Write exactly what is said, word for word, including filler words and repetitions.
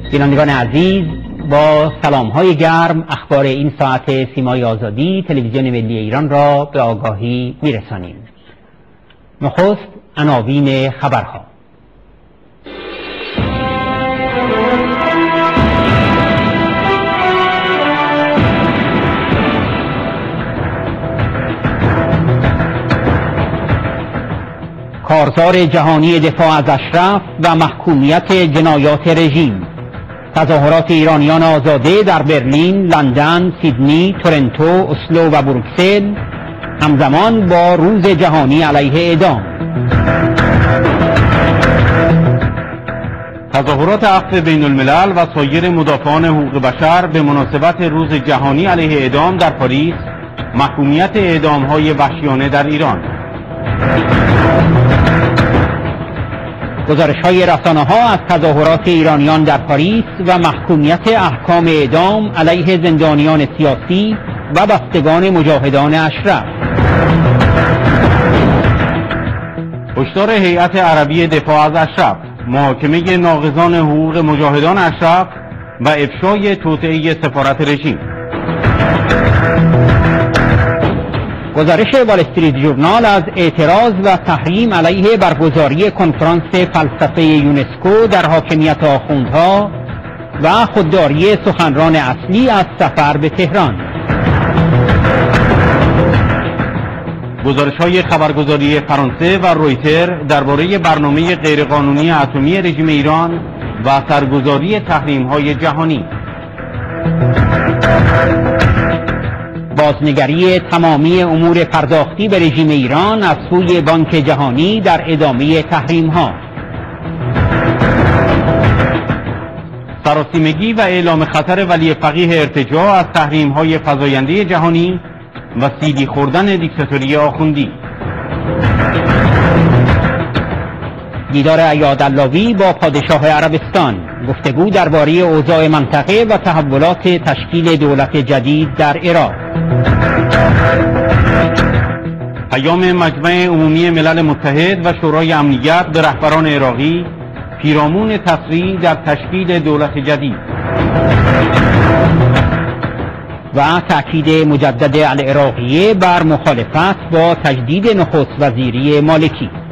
بینندگان عزیز، با سلام های گرم اخبار این ساعت سیمای آزادی تلویزیون ملی ایران را به آگاهی میرسانیم. نخست عناوین خبرها. کارزار جهانی دفاع از اشرف و محکومیت جنایات رژیم. تظاهرات ایرانیان آزاده در برلین، لندن، سیدنی، تورنتو، اسلو و بروکسل همزمان با روز جهانی علیه اعدام. تظاهرات عفو بین الملل و سایر مدافعان حقوق بشر به مناسبت روز جهانی علیه اعدام در پاریس، محکومیت اعدام‌های وحشیانه در ایران. گزارش‌های رسانه‌ها از تظاهرات ایرانیان در پاریس و محکومیت احکام اعدام علیه زندانیان سیاسی و بستگان مجاهدان اشرف. هشدار هیئت عربی دفاع از اشرف، محاکمه ناقضان حقوق مجاهدان اشرف و افشای توطئه سفارت رژیم. گزارش وال استریت ژورنال از اعتراض و تحریم علیه برگزاری کنفرانس فلسفه یونسکو در حاکمیت آخوندها و خودداری سخنران اصلی از سفر به تهران. گزارش‌های خبرگزاری فرانسه و رویتر درباره برنامه غیرقانونی اتمی رژیم ایران و سرگزاری تحریم‌های جهانی. بازنگری تمامی امور پرداختی به رژیم ایران از سوی بانک جهانی در ادامه تحریم‌ها. سراسیمگی و اعلام خطر ولی فقیه ارتجاع از تحریم‌های فزاینده جهانی و سیلی خوردن دیکتاتوری آخوندی. دیدار ایاداللهی با پادشاه عربستان، گفتگو درباره اوضاع منطقه و تحولات تشکیل دولت جدید در عراق. پیام مجمع عمومی ملل متحد و شورای امنیت به رهبران عراقی پیرامون تسریع در تشکیل دولت جدید. و تأکید مجدد العراقیه بر مخالفت با تجدید نخست وزیری مالکی.